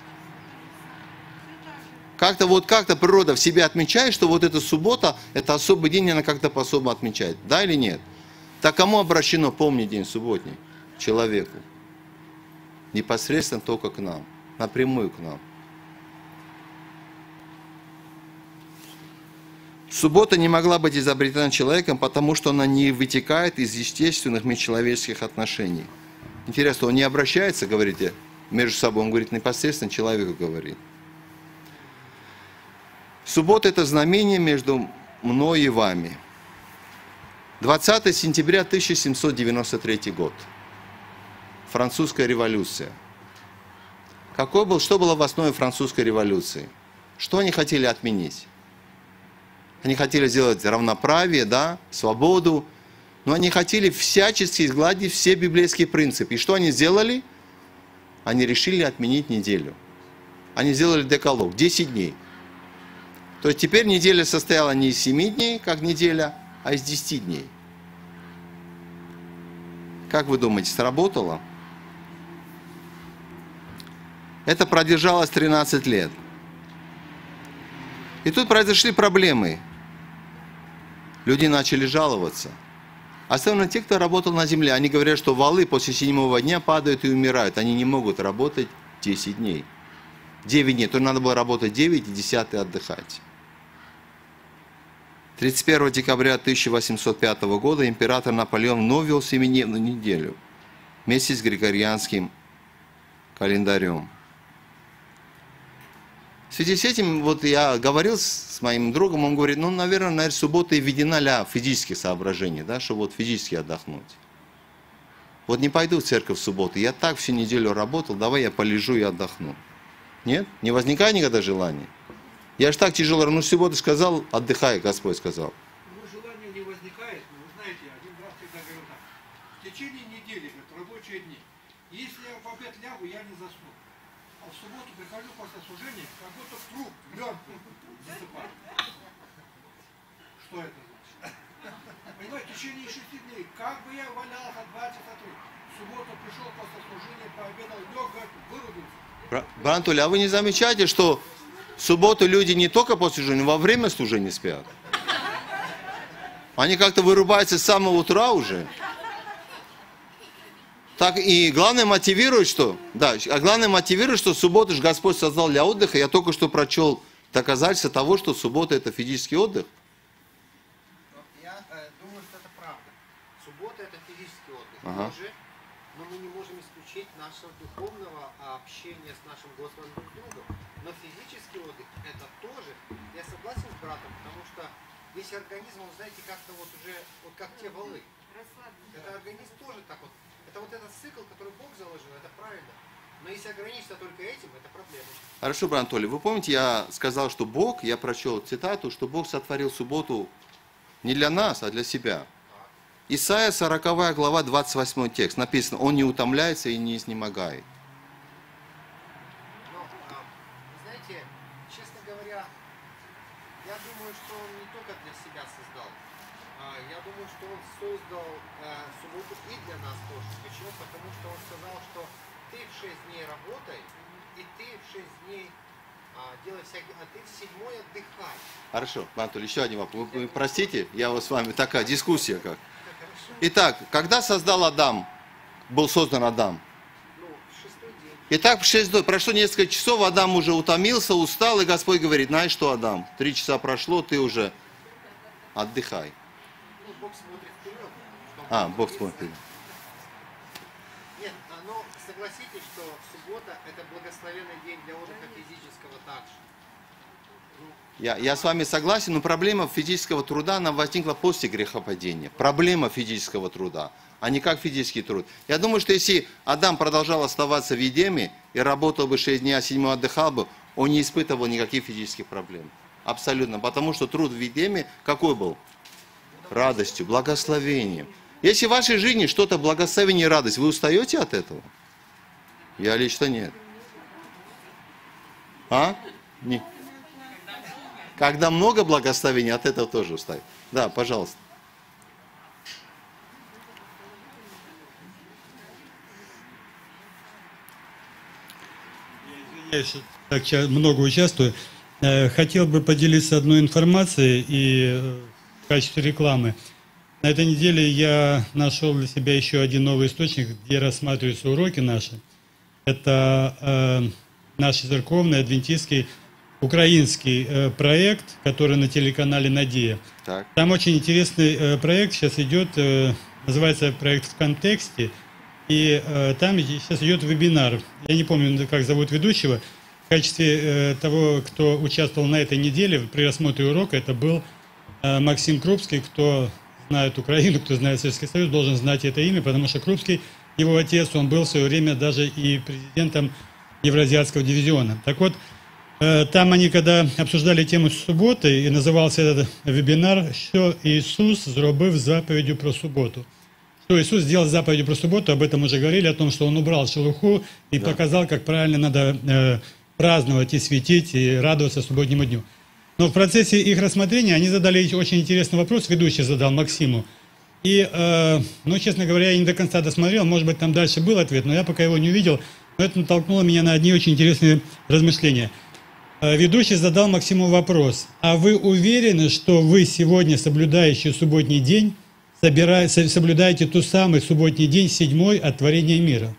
Как-то вот как-то природа в себе отмечает, что вот эта суббота, это особый день, она как-то по-особому отмечает. Да или нет? Так кому обращено помни день субботний? Человеку. Непосредственно только к нам. Напрямую к нам. Суббота не могла быть изобретена человеком, потому что она не вытекает из естественных межчеловеческих отношений. Интересно, он не обращается, говорите, между собой, он говорит непосредственно человеку говорит. Суббота – это знамение между мной и вами. двадцатое сентября тысяча семьсот девяносто третий год. Французская революция. Какой был, что было в основе французской революции? Что они хотели отменить? Они хотели сделать равноправие, да, свободу, но они хотели всячески изгладить все библейские принципы. И что они сделали? Они решили отменить неделю. Они сделали декалог, десять дней. То есть теперь неделя состояла не из семи дней, как неделя, а из десяти дней. Как вы думаете, сработало? Это продержалось тринадцать лет. И тут произошли проблемы. Люди начали жаловаться. Особенно те, кто работал на земле, они говорят, что валы после седьмого дня падают и умирают. Они не могут работать десять дней. девять дней. То надо было работать девять и десятый отдыхать. тридцать первого декабря тысяча восемьсот пятого года император Наполеон вновь ввел семидневную неделю вместе с григорианским календарем. В связи с этим, вот я говорил с моим другом, он говорит, ну, наверное, наверное суббота и введена для физических соображений, да, чтобы вот физически отдохнуть. Вот не пойду в церковь в субботу, я так всю неделю работал, давай я полежу и отдохну. Нет? Не возникает никогда желания? Я же так тяжело, ну, в субботу сказал, отдыхай, Господь сказал. Ну, желание не возникает, но вы знаете, один раз всегда говорил так. В течение недели, говорит, рабочие дни, если я в обед лягу, я не засну. А в субботу прихожу после служения, как будто в труп, мертвый, засыпаю. Что это значит? Понимаете, в течение шести дней, как бы я валялся два часа три. В субботу пришел после служения, пообедал, лег, говорит, вырубился. Брат Толя, а вы не замечаете, что в субботу люди не только после служения, во время служения спят? Они как-то вырубаются с самого утра уже. Так и главное мотивирует, что, да, а главное мотивирует, что субботу же Господь создал для отдыха. Я только что прочел доказательство того, что суббота это физический отдых. Я э, думаю, что это правда. Суббота это физический отдых. Ага. Тоже, но мы не можем исключить нашего духовного общения с нашим Господом друг другом. Но физический отдых это тоже, я согласен с братом, потому что весь организм, он, знаете, как-то вот уже, вот как те валы. Это организм тоже так вот. Это вот этот цикл, который Бог заложил, это правильно. Но если ограничиться только этим, это проблема. Хорошо, брат Анатолий, вы помните, я сказал, что Бог, я прочел цитату, что Бог сотворил субботу не для нас, а для себя. Исайя сороковая глава, двадцать восьмой текст, написано, Он не утомляется и не изнемогает. Но, а, знаете, честно говоря, я думаю, что Он не только для себя создал. А, я думаю, что Он создал а, субботу и для нас тоже. Почему? Потому что Он сказал, что ты в шесть дней работай, и ты в шесть дней а, делай всякие, а ты в седьмой отдыхай. Хорошо, Анатолий, еще один вопрос. Вы, вы простите, я вот с вами такая дискуссия как. Итак, когда создал Адам, был создан Адам? Ну, в шестой день. Итак, в шесть дней, прошло несколько часов, Адам уже утомился, устал, и Господь говорит, знаешь что, Адам, три часа прошло, ты уже отдыхай. Ну, Бог смотрит вперед. что А, будет Бог написано. смотрит вперед. Нет, а, но согласитесь, что суббота это благословенный день для отдыха физического также. Я, я с вами согласен, но проблема физического труда, она возникла после грехопадения. Проблема физического труда, а не как физический труд. Я думаю, что если Адам продолжал оставаться в Едеме и работал бы шесть дней, а седьмой отдыхал бы, он не испытывал никаких физических проблем. Абсолютно. Потому что труд в Едеме какой был? Радостью, благословением. Если в вашей жизни что-то благословение и радость, вы устаете от этого? Я лично нет. А? Не. Когда много благословений, от этого тоже устаю. Да, пожалуйста. Я извиняюсь, так ча- много участвую. Э, Хотел бы поделиться одной информацией и э, в качестве рекламы. На этой неделе я нашел для себя еще один новый источник, где рассматриваются уроки наши. Это э, наш церковный, адвентистский, украинский э, проект, который на телеканале «Надея». Так. Там очень интересный э, проект сейчас идет, э, называется проект «В контексте». И э, там сейчас идет вебинар. Я не помню, как зовут ведущего. В качестве э, того, кто участвовал на этой неделе при рассмотре урока, это был э, Максим Крупский. Кто знает Украину, кто знает Советский Союз, должен знать это имя, потому что Крупский, его отец, он был в свое время даже и президентом Евразиатского дивизиона. Так вот, э, там они, когда обсуждали тему субботи, и назывался этот вебинар «Що Ісус зробив заповедью про субботу». Что Иисус сделал заповедью про субботу, об этом уже говорили, о том, что Он убрал шелуху и Да. показал, как правильно надо э, праздновать и светить, и радоваться субботнему дню. Но в процессе их рассмотрения они задали очень интересный вопрос, ведущий задал Максиму. И, э, ну, честно говоря, я не до конца досмотрел, может быть, там дальше был ответ, но я пока его не увидел. Но это натолкнуло меня на одни очень интересные размышления. Э, ведущий задал Максиму вопрос: а вы уверены, что вы сегодня, соблюдающий субботний день, собира- со- соблюдаете тот самый субботний день, седьмой от творения мира?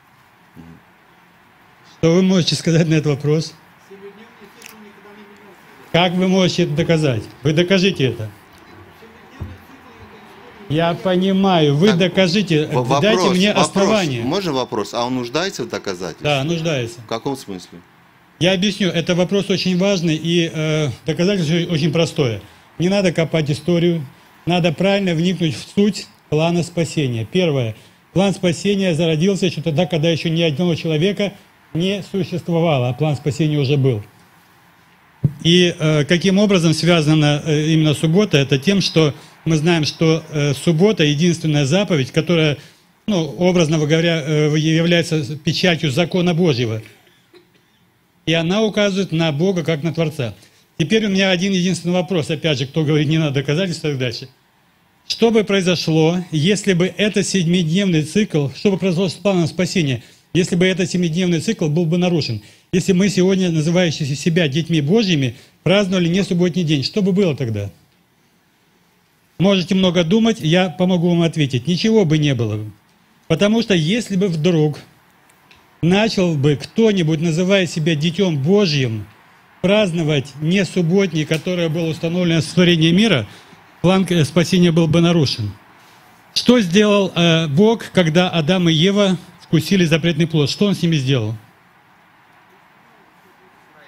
Что вы можете сказать на этот вопрос? Семидневный цикл никогда не менялся. Как вы можете это доказать? Вы докажите это. Семидневный цикл это история. Я понимаю, вы Так, докажите, В- дайте вопрос, мне вопрос. основание. Можно вопрос? А он нуждается в доказательстве? Да, нуждается. В каком смысле? Я объясню, это вопрос очень важный, и э, доказательство очень простое. Не надо копать историю, надо правильно вникнуть в суть плана спасения. Первое. План спасения зародился еще тогда, когда еще ни одного человека не существовало, а план спасения уже был. И э, каким образом связана э, именно суббота? Это тем, что мы знаем, что э, суббота — единственная заповедь, которая, ну, образно говоря, э, является печатью закона Божьего. И она указывает на Бога как на Творца. Теперь у меня один единственный вопрос, опять же, кто говорит, не надо доказательств и так дальше. Что бы произошло, если бы этот семидневный цикл, что бы произошло с планом спасения, если бы этот семидневный цикл был бы нарушен? Если мы сегодня, называющие себя детьми Божьими, праздновали не субботний день, что бы было тогда? Можете много думать, я помогу вам ответить. Ничего бы не было. Потому что если бы вдруг начал бы кто-нибудь, называя себя Детем Божьим, праздновать не субботний, который был установлен с творения мира, план спасения был бы нарушен. Что сделал э, Бог, когда Адам и Ева вкусили запретный плод? Что Он с ними сделал?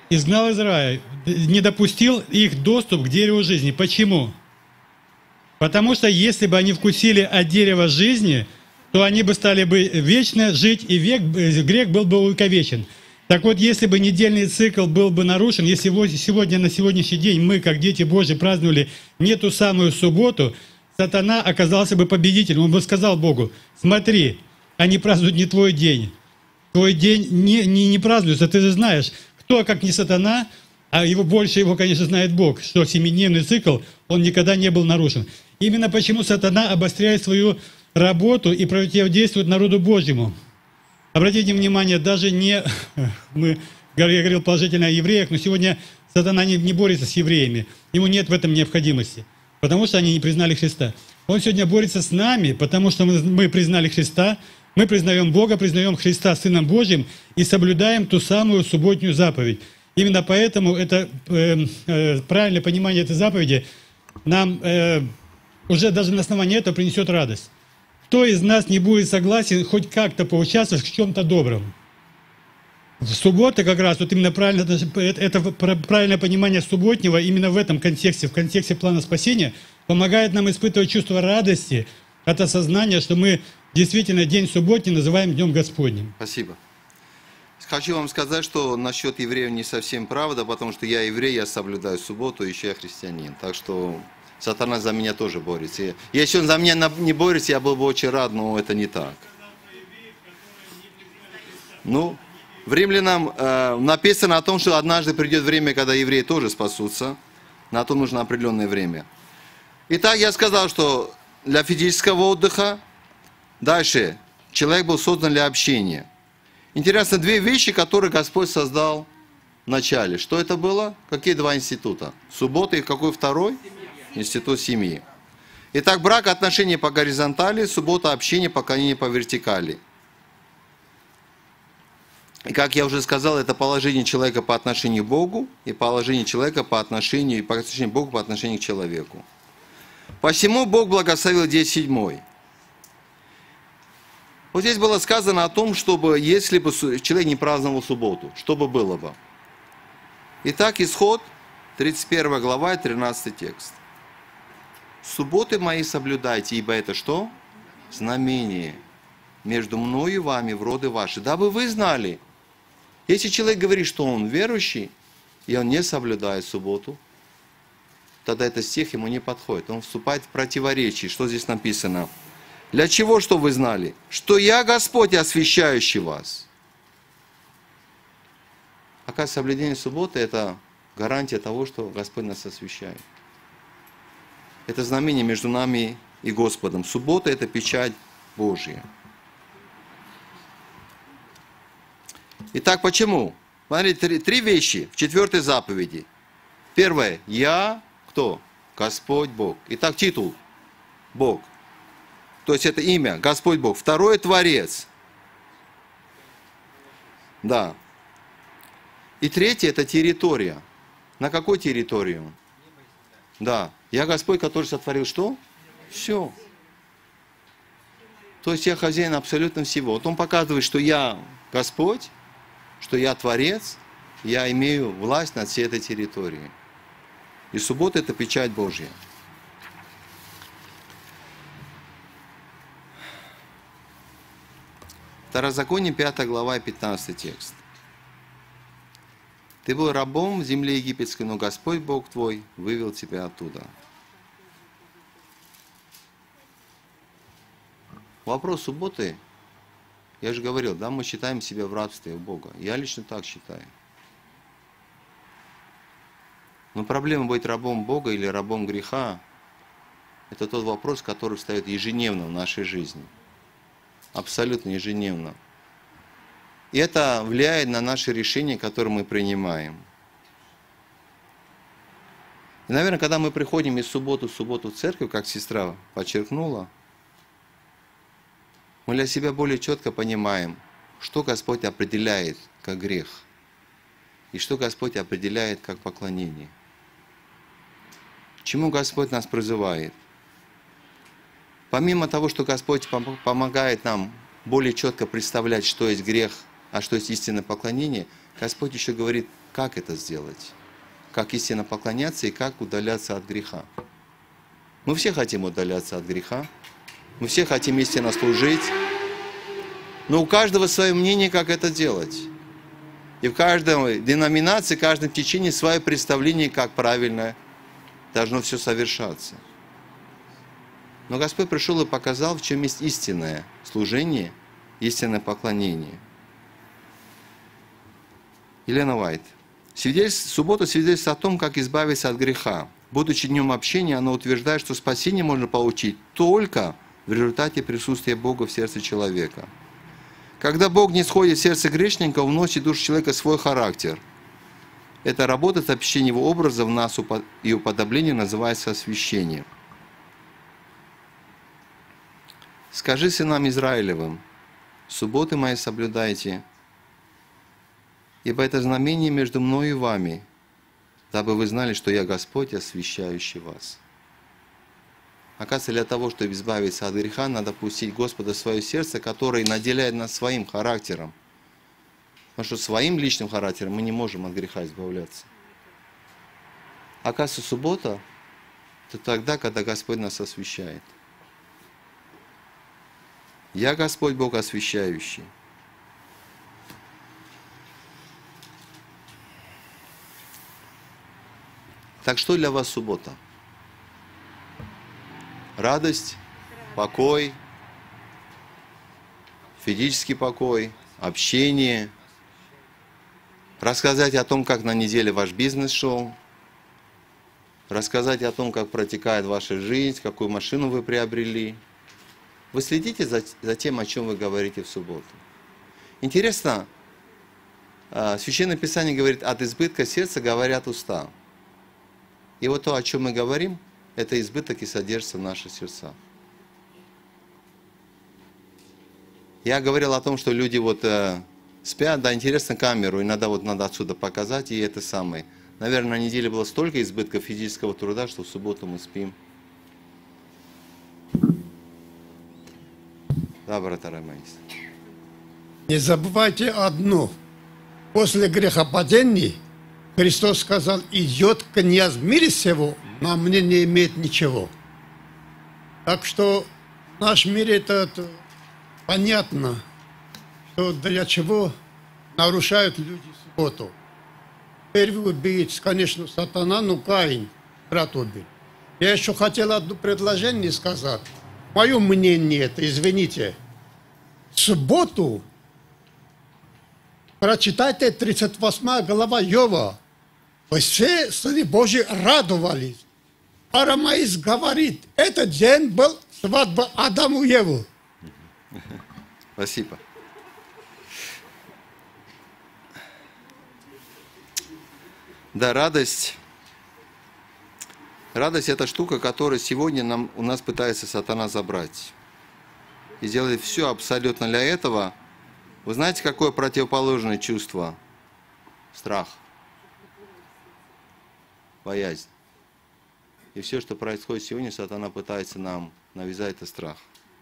изгнал из рая, не допустил их доступ к дереву жизни. Почему? Потому что если бы они вкусили от дерева жизни, то они бы стали бы вечно жить, и век, грех был бы увековечен. Так вот, если бы недельный цикл был бы нарушен, если сегодня, на сегодняшний день мы, как дети Божьи, праздновали не ту самую субботу, сатана оказался бы победителем. Он бы сказал Богу: смотри, они празднуют не твой день. Твой день не, не, не празднуется, ты же знаешь, кто, как не сатана, а его больше его, конечно, знает Бог, что семидневный цикл, он никогда не был нарушен. Именно почему сатана обостряет свою работу и противодействует народу Божьему. Обратите внимание, даже не, мы, я говорил положительно о евреях, но сегодня сатана не, не борется с евреями, ему нет в этом необходимости, потому что они не признали Христа. Он сегодня борется с нами, потому что мы, мы признали Христа, мы признаем Бога, признаем Христа Сыном Божьим и соблюдаем ту самую субботнюю заповедь. Именно поэтому это э, э, правильное понимание этой заповеди нам э, уже даже на основании этого принесет радость. Кто из нас не будет согласен хоть как-то поучаствовать в чем-то добром? В субботу как раз, вот именно правильно, это правильное понимание субботнего именно в этом контексте, в контексте плана спасения, помогает нам испытывать чувство радости от осознания, что мы действительно день субботний называем Днем Господним. Спасибо. Хочу вам сказать, что насчет евреев не совсем правда, потому что я еврей, я соблюдаю субботу, еще я христианин. Так что сатана за меня тоже борется. Если он за меня не борется, я был бы очень рад, но это не так. Ну, в Римлянам э, написано о том, что однажды придет время, когда евреи тоже спасутся. На то нужно определенное время. Итак, я сказал, что для физического отдыха, дальше, человек был создан для общения. Интересно, две вещи, которые Господь создал в начале. Что это было? Какие два института? Суббота и какой второй? Институт семьи. Итак, брак, отношения по горизонтали, суббота, общение, поклонение по вертикали. И как я уже сказал, это положение человека по отношению к Богу и положение человека по отношению, и по отношению к Богу по отношению к человеку. Посему Бог благословил день седьмой. Вот здесь было сказано о том, чтобы, если бы человек не праздновал субботу, что бы было бы. Итак, Исход, тридцать первая глава, тринадцатый текст. «Субботы мои соблюдайте, ибо это что? Знамение между мною и вами в роды ваши, дабы вы знали». Если человек говорит, что он верующий, и он не соблюдает субботу, тогда этот стих ему не подходит. Он вступает в противоречие. Что здесь написано? Для чего, что вы знали? Что я Господь, освящающий вас. Оказывается, соблюдение субботы – это гарантия того, что Господь нас освящает. Это знамение между нами и Господом. Суббота – это печать Божья. Итак, почему? Смотрите, три, три вещи в четвертой заповеди. Первое. Я кто? Господь Бог. Итак, титул. Бог. То есть это имя, Господь Бог. Второе, Творец. Да. И третье, это территория. На какой территории? Да. Я Господь, который сотворил что? Все. То есть я хозяин абсолютно всего. Вот он показывает, что я Господь, что я Творец, я имею власть над всей этой территорией. И суббота – это печать Божья. Второзаконие, пятая глава, пятнадцатый текст. «Ты был рабом в земле египетской, но Господь Бог твой вывел тебя оттуда». Вопрос субботы, я же говорил, да, мы считаем себя в рабстве у Бога. Я лично так считаю. Но проблема быть рабом Бога или рабом греха, это тот вопрос, который встает ежедневно в нашей жизни. Абсолютно ежедневно. И это влияет на наши решения, которые мы принимаем. И, наверное, когда мы приходим из субботы в субботу в церковь, как сестра подчеркнула, мы для себя более четко понимаем, что Господь определяет как грех и что Господь определяет как поклонение. Чему Господь нас призывает? Помимо того, что Господь помогает нам более четко представлять, что есть грех, а что есть истинное поклонение, Господь еще говорит, как это сделать, как истинно поклоняться и как удаляться от греха. Мы все хотим удаляться от греха, мы все хотим истинно служить, но у каждого свое мнение, как это делать. И в каждой деноминации, в каждом течении свое представление, как правильно должно все совершаться. Но Господь пришел и показал, в чем есть истинное служение, истинное поклонение. Елена Уайт. Суббота свидетельствует о том, как избавиться от греха. Будучи днем общения, она утверждает, что спасение можно получить только в результате присутствия Бога в сердце человека. Когда Бог не сходит в сердце грешника, Он вносит в душу человека свой характер. Эта работа с опущением его образа в нас и уподобление называется освящением. Скажи сынам Израилевым: субботы мои соблюдайте, ибо это знамение между мною и вами, дабы вы знали, что я Господь, освящающий вас. Оказывается, для того, чтобы избавиться от греха, надо пустить Господа в свое сердце, который наделяет нас своим характером. Потому что своим личным характером мы не можем от греха избавляться. Оказывается, суббота – это тогда, когда Господь нас освящает. Я Господь Бог освящающий. Так что для вас суббота? Радость, покой, физический покой, общение. Рассказать о том, как на неделе ваш бизнес шел. Рассказать о том, как протекает ваша жизнь, какую машину вы приобрели. Вы следите за, за тем, о чем вы говорите в субботу. Интересно, Священное Писание говорит, от избытка сердца говорят уста. И вот то, о чем мы говорим, это избыток и содержится в наших сердцах. Я говорил о том, что люди вот э, спят, да, интересно камеру, иногда вот надо отсюда показать, и это самое. Наверное, на неделе было столько избытков физического труда, что в субботу мы спим. Да, брат Арамаис. Не забывайте одно. После грехопадения Христос сказал, идет князь в мире сего, но мне не имеет ничего. Так что в нашем мире это, это понятно, что для чего нарушают люди субботу. Первый убийц, конечно, сатана, но Каин, брат убил. Я еще хотел одно предложение сказать. Мое мнение это, извините, в субботу прочитайте тридцать восьмая глава Иова. Все сыны Божьи радовались. Арамаис говорит, этот день был свадьба Адаму и Еву. Спасибо. Да, радость. Радость – это штука, которую сегодня нам, у нас пытается сатана забрать. И делает все абсолютно для этого. Вы знаете, какое противоположное чувство? Страх. Боязнь. И все, что происходит сегодня, сатана пытается нам навязать это страх.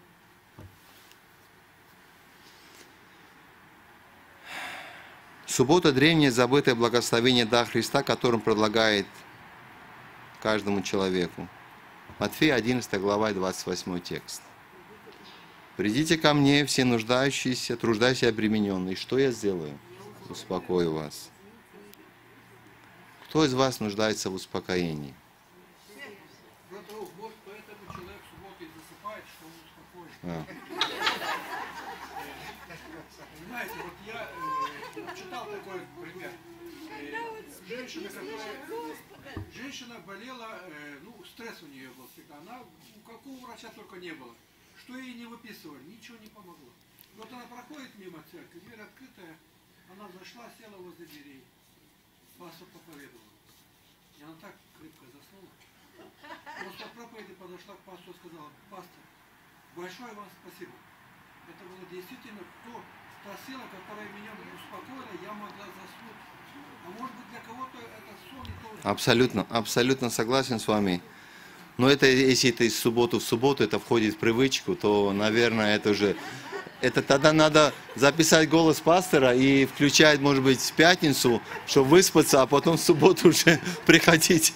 Суббота – древнее забытое благословение да Христа, которым предлагает каждому человеку. Матфея одиннадцатая глава, двадцать восьмой текст. «Придите ко мне, все нуждающиеся, труждающиеся и обремененные. Что я сделаю? Успокою вас». Кто из вас нуждается в успокоении? Вот поэтому человек в субботу и засыпает, что он успокоен. А. Понимаете, вот я э, читал такой пример. Э, женщина, которая, женщина болела, э, ну, стресс у нее был всегда. Она, у какого врача только не было. Что ей не выписывали, ничего не помогло. Вот она проходит мимо церкви, дверь открытая, она зашла, села возле дверей. Пастор проповедовал. И она так крепко заснула. После проповеди подошла к пастору и сказала, пастор, большое вам спасибо. Это было действительно то, та сила, которая меня успокоила, я могла заснуть. А может быть для кого-то это сон и тоже. Абсолютно, абсолютно согласен с вами. Но это, если это из субботы в субботу, это входит в привычку, то, наверное, это уже Это тогда надо записать голос пастора и включать, может быть, в пятницу, чтобы выспаться, а потом в субботу уже приходить.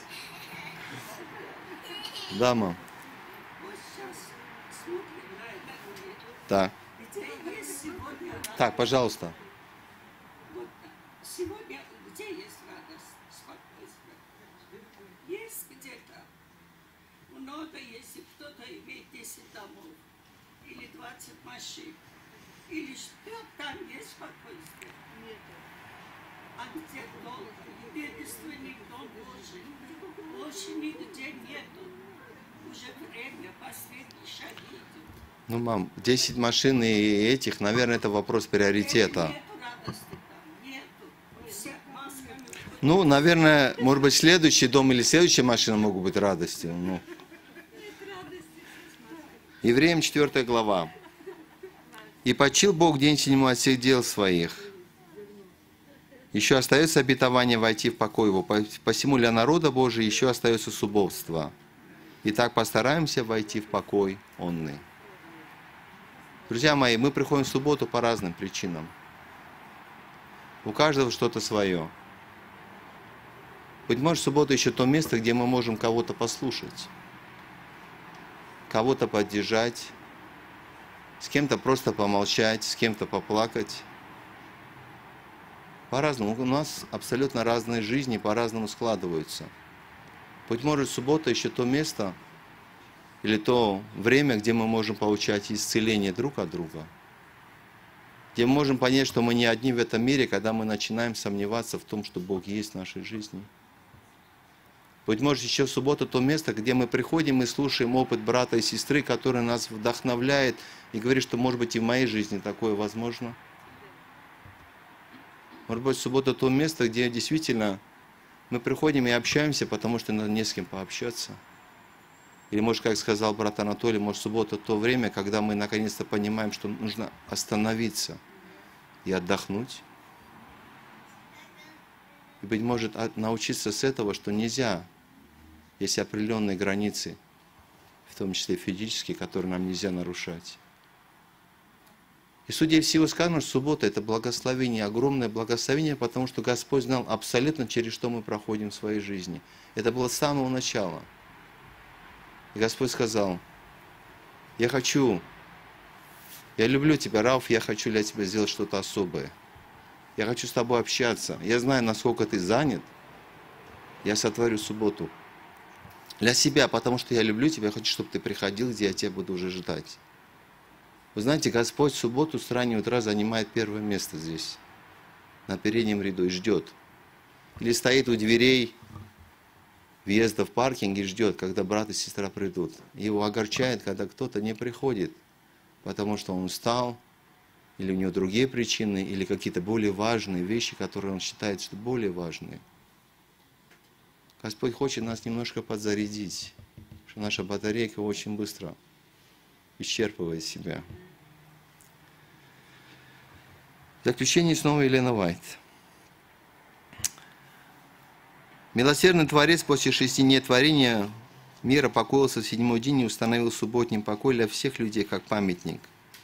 Да, мам. Вот сейчас смотрим на это видео, Так. где есть сегодня радость. Так, пожалуйста. Вот сегодня где есть радость, спокойствие? Есть где-то. Много, если кто-то имеет десять домов, или двадцать машин, или что там есть спокойствие? Нет. А где долго? Единственный дом Божий. Больше нигде нету. Уже время, последний шаг идет. Ну, мам, десять машин и этих, наверное, это вопрос приоритета. Нету радости там, нету. Все масками. Ну, наверное, может быть, следующий дом или следующая машина могут быть радостью. Ну. Евреям четвёртая глава. «И почил Бог день седьмой от всех дел своих. Еще остается обетование войти в покой его. Посему для народа Божия еще остается субботство. Итак, постараемся войти в покой онный». Друзья мои, мы приходим в субботу по разным причинам. У каждого что-то свое. Быть может, суббота еще то место, где мы можем кого-то послушать, кого-то поддержать, с кем-то просто помолчать, с кем-то поплакать. По-разному. У нас абсолютно разные жизни, по-разному складываются. Быть может, суббота еще то место или то время, где мы можем получать исцеление друг от друга, где мы можем понять, что мы не одни в этом мире, когда мы начинаем сомневаться в том, что Бог есть в нашей жизни. Быть может, еще в субботу то место, где мы приходим и слушаем опыт брата и сестры, который нас вдохновляет и говорит, что, может быть, и в моей жизни такое возможно. Может быть, суббота то место, где действительно мы приходим и общаемся, потому что надо не с кем пообщаться. Или, может, как сказал брат Анатолий, может, суббота то время, когда мы наконец-то понимаем, что нужно остановиться и отдохнуть. И, быть может, научиться с этого, что нельзя, есть определенные границы, в том числе физические, которые нам нельзя нарушать. И, судя по всему, сказано, что суббота – это благословение, огромное благословение, потому что Господь знал абсолютно, через что мы проходим в своей жизни. Это было с самого начала. И Господь сказал: я хочу, я люблю тебя, Рауф, я хочу для тебя сделать что-то особое. Я хочу с тобой общаться. Я знаю, насколько ты занят. Я сотворю субботу для себя, потому что я люблю тебя, я хочу, чтобы ты приходил, где я тебя буду уже ждать. Вы знаете, Господь в субботу с раннего утра занимает первое место здесь, на переднем ряду, и ждет. Или стоит у дверей въезда в паркинг и ждет, когда брат и сестра придут. Его огорчает, когда кто-то не приходит, потому что он устал, или у него другие причины, или какие-то более важные вещи, которые он считает, что более важные. Господь хочет нас немножко подзарядить, потому что наша батарейка очень быстро исчерпывает себя. В заключение снова Елена Вайт. Милосердный Творец после шести дней творения мира покоился в седьмой день и установил субботний покой для всех людей как памятник.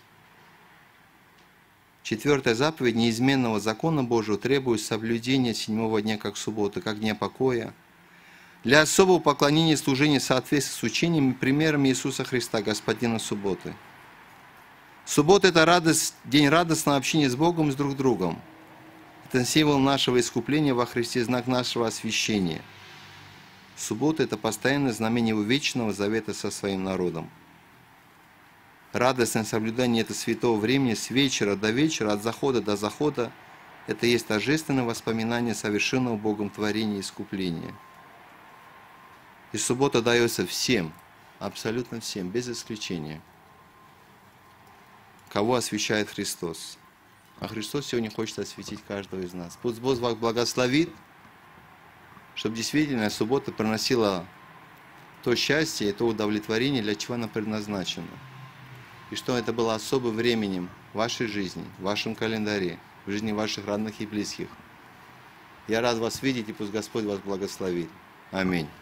Четвертая заповедь неизменного закона Божьего требует соблюдения седьмого дня как субботы, как дня покоя, для особого поклонения и служения в соответствии с учением и примерами Иисуса Христа, Господина субботы. Суббота – это радость, день радостного общения с Богом и с друг другом. Это символ нашего искупления во Христе, знак нашего освящения. Суббота – это постоянное знамение Его вечного завета со своим народом. Радостное соблюдание этого святого времени с вечера до вечера, от захода до захода – это есть торжественное воспоминание совершенного Богом творения и искупления. И суббота дается всем, абсолютно всем, без исключения, кого освящает Христос. А Христос сегодня хочет осветить каждого из нас. Пусть Бог вас благословит, чтобы действительно суббота приносила то счастье и то удовлетворение, для чего она предназначена. И что это было особым временем в вашей жизни, в вашем календаре, в жизни ваших родных и близких. Я рад вас видеть, и пусть Господь вас благословит. Аминь.